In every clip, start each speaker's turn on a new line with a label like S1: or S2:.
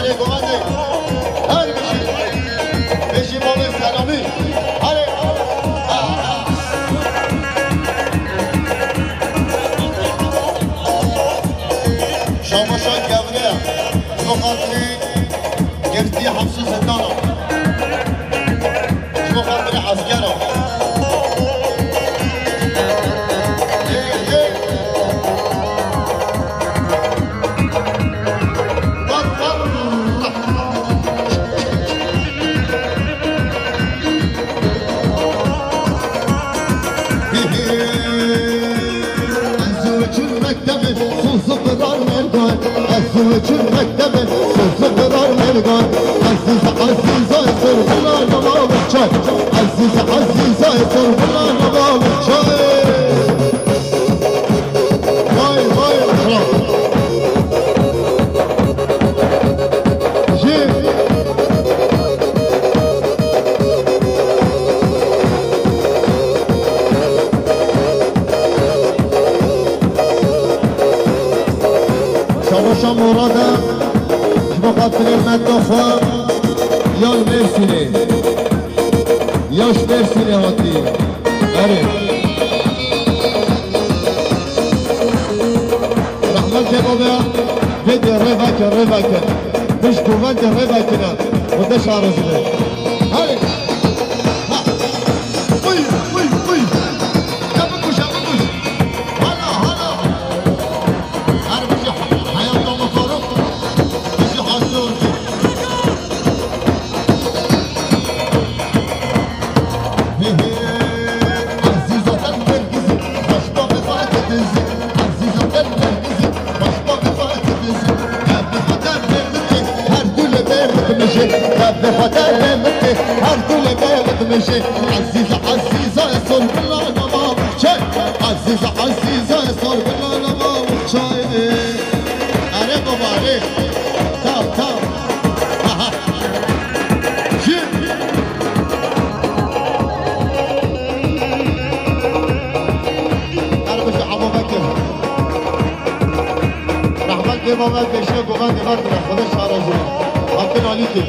S1: سر گوانده هر بشی بابی سلامی هره شما شاید گوره مخاطری گفتی حفظ زندانا مخاطری عسکرا
S2: وجود مكتب سفرار مرقان عزيز عزيزة يصير بلا نظام الشاي عزيز عزيزة يصير بلا نظام الشاي واي واي أشرف جيب شما مرادا شما خاطر المدخل یا مرسینه یاش مرسینه هاتی اره رحمت جبابه بده روکه بش گوند روکه و ده شارزنه اره بخاطر مكة هركل بلد مشي عزيزة عزيزة يصور بالله نظام شاي عزيزة عزيزة يصور بالله نظام شاي عليك وبعليك تاو جيب أنا بشي عمو بكر رحمت بمامك بشي قومان دماغنا خدش عرزي حاطين عليكي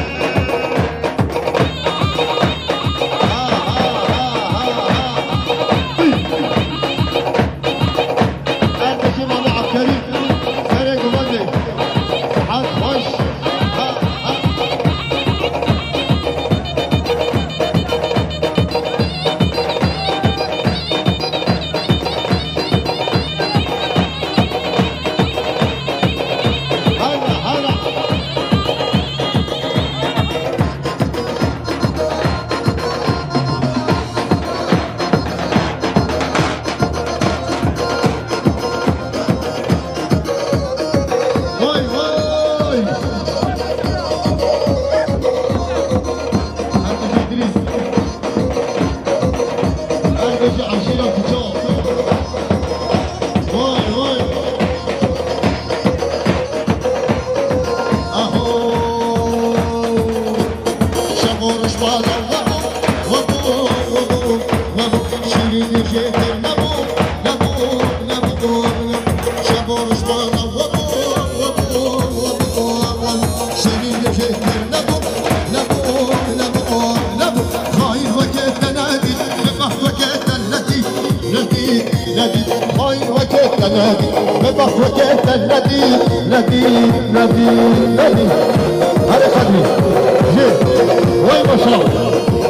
S2: نادي هذا خدمي جيب وين ما شاء الله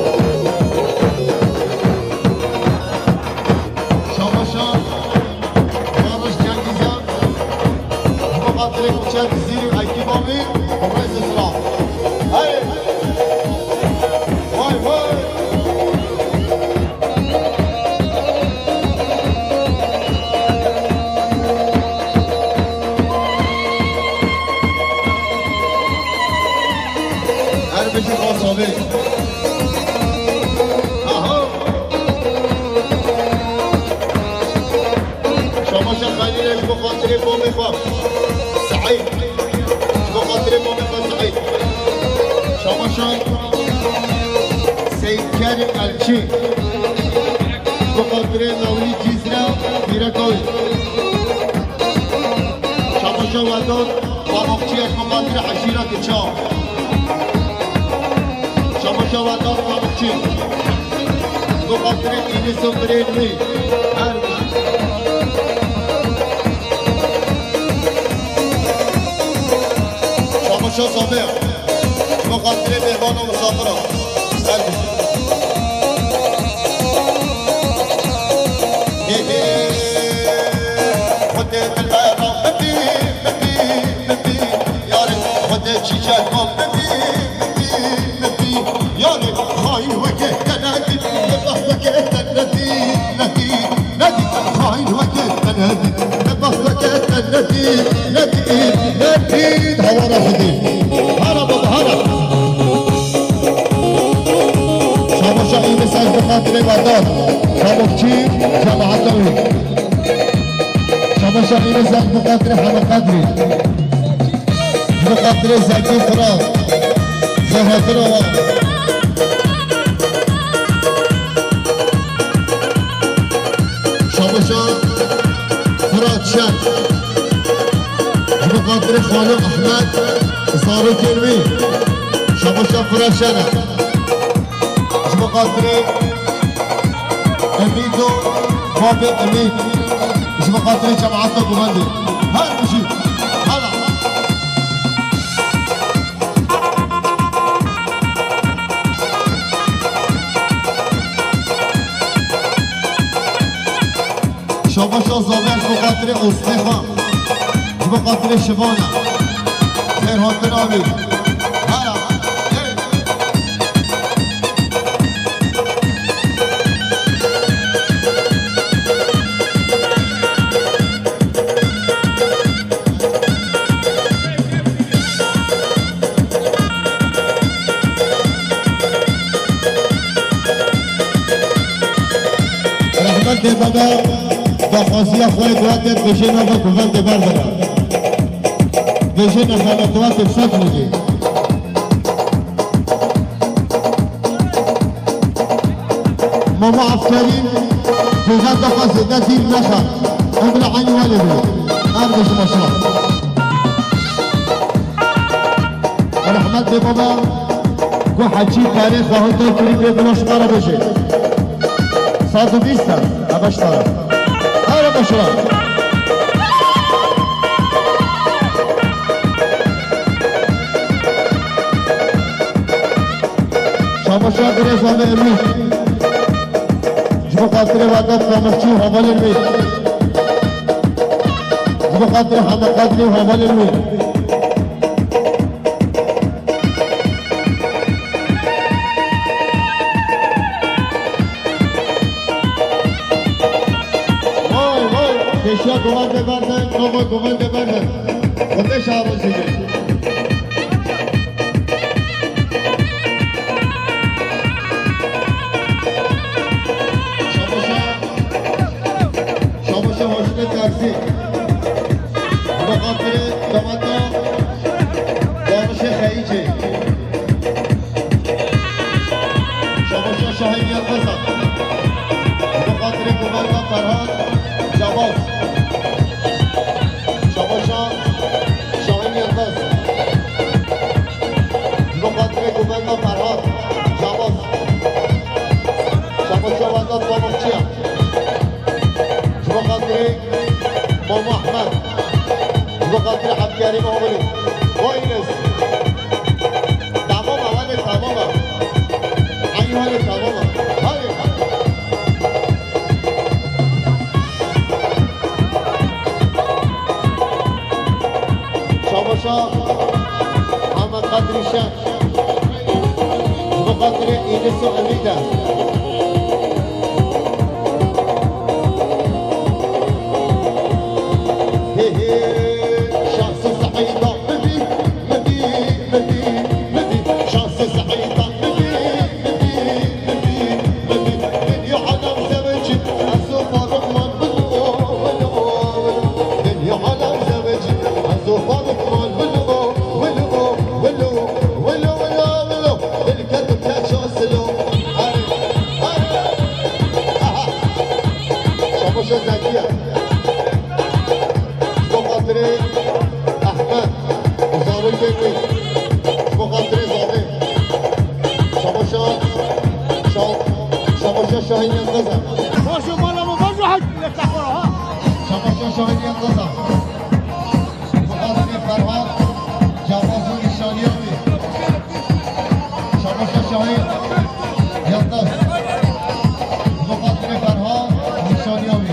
S2: شامشان بارش جنگیزان مقاطره کوچک زیر ایکی بامی کمرز اسلام هی وای وای بشی خواستابه شما خلیلش بخاطر ما میخوام سعید بخاطر ما میخوام سعید شما سید کریم الچی بخاطر نوری جیزنا میرکوی شما وداد و مخچیش مقاطر عشیرت
S1: چا شما شما دار مامچی دو خاطر اینی سومرین می شما شما صابر دو خاطر مهمان و مسافر خودت البيضة مبي ياري خودت شجاع مبي ياري خاين وجه تنادي نبه وجه تنادي نادي خاين وجه تنادي نبه وجه تنادي نادي هوا رفضي هرب هرب شما شاهين ساز بخاطر برداد شما كتير جماعة توي شما شاهين ساز بخاطر حما قدري بخاطر زكي فراغ زهاتر وواقع شما شاه فراد شان بخاطر خالق أحمد صاروا كلمي شما شاه فراد شانا بخاطر أميدو بابي أميد مش بخاطر جماعتنا بغندي هاي مشي هلا شما شو زاویش بخاطر استخوان بخاطر شبانه خیر هاتن آمید هلا بابا با خاصی اخوای دواتت بشین آقا کفن دبر دارم بشین اخوای دواتت صد میگی ماما افطارین جزاد دقا زده زیر نخواد اون عینی ولی بید ارگش مشرف رحمت به بابا گو حجی تاریخ و هدو کری بید مشقاره بشه 120 أباش طرف هلا بشرى شما شاكر زمان الميت جبو خاطر وادات فمشي وهبال الميت جبو خاطر حمد قدري وهبال الميت Eşya duvar debardan, kova duvar debardan. Onda şahı size. Şamışa hoşuna taksi. Bakatırı damata, Danışa Xeyici. Şamışa Şahin Yalmazat. Bakatırı Kumarga Farhan, Cavaz. گوبرنا فرهاد جواز شما ونداد بامخچیه شما خاطر ماما احمد شما خاطر عبدالکریم آقلی واینس تمام ولی تمام این ولی تمام هلی شما محمد قدری شان بخاطر إينس وأميدة شخص سعيدة مدي شخص سعيدة مدي دنيا عالم زوجي الزوفا رقمان دنيا عالم زوجي الزوفا رقمان ولو الكتب لا شو سلو
S2: شاهین ينقذها
S1: باشو مالا باشو حق لك ها
S2: شما شاهین ينقذها مقاطعی فرهاد جواز و نشانیابی شما شاهین ينقذ مقاطعی فرهاد نشانیابی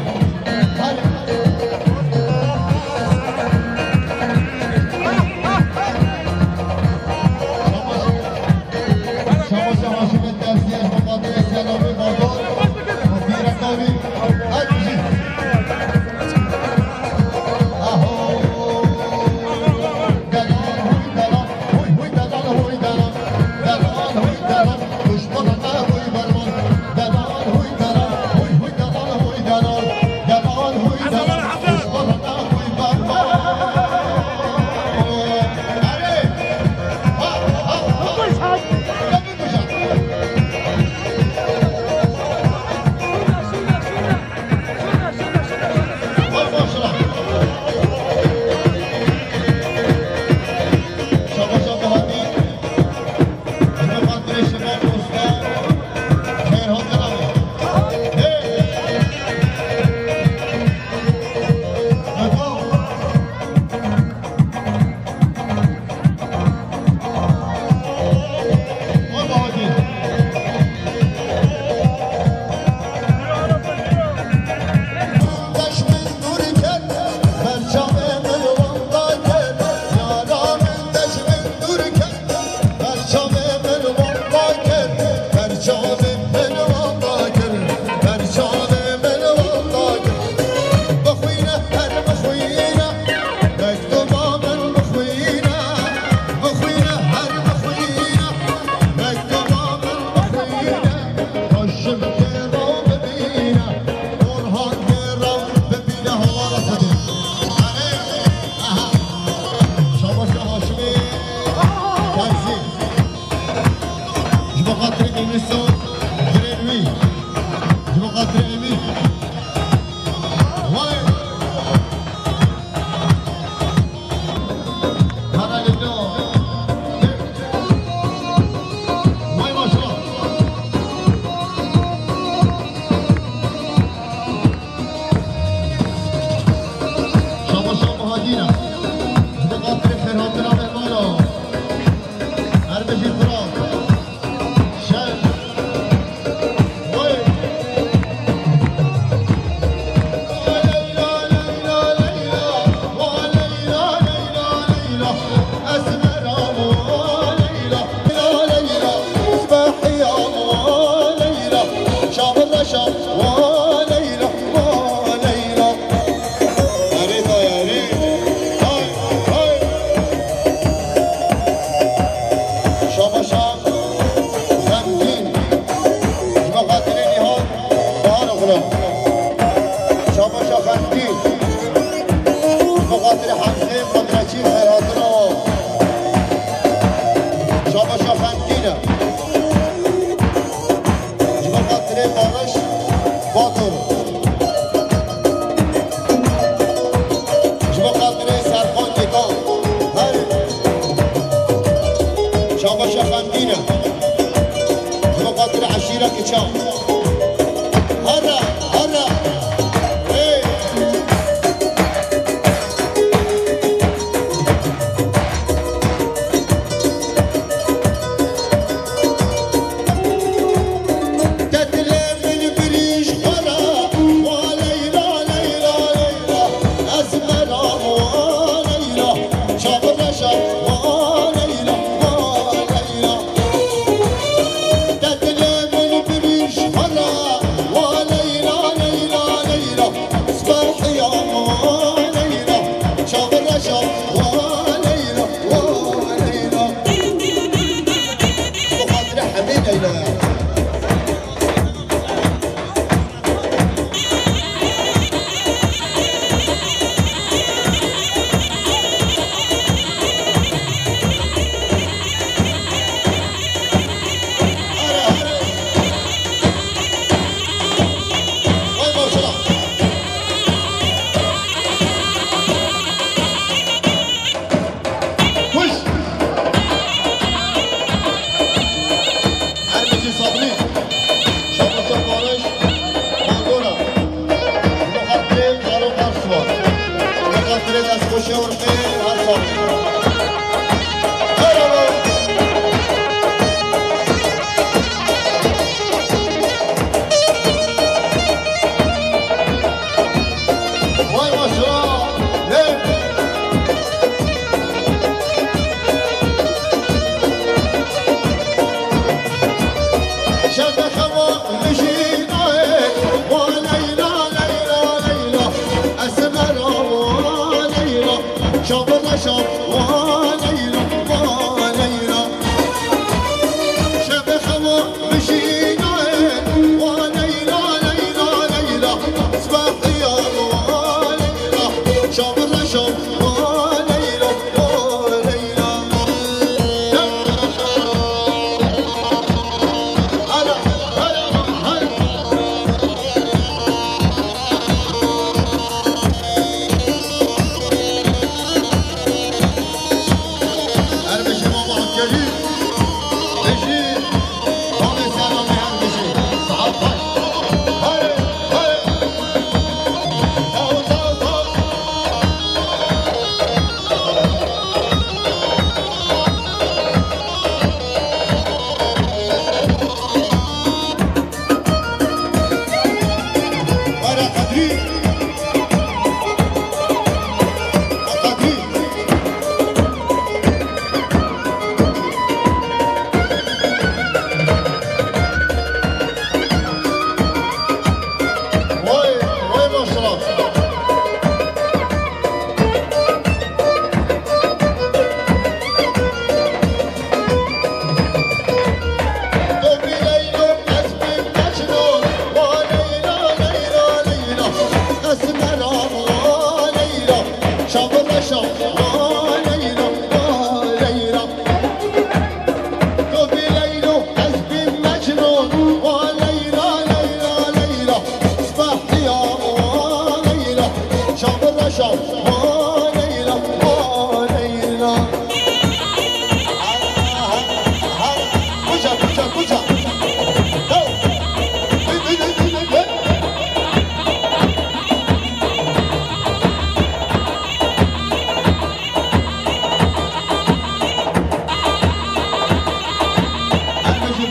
S2: That the lemon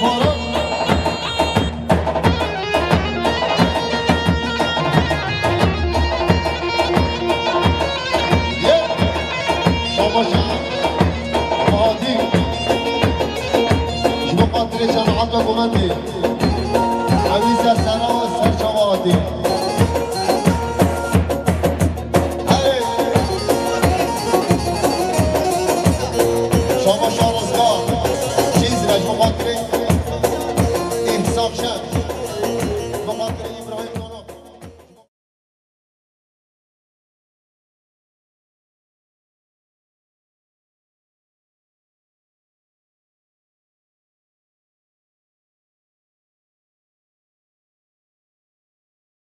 S1: فارغ شاباشا مهادی شما قاتل جماعت و گمندی عویز سرا و سرچا مهادی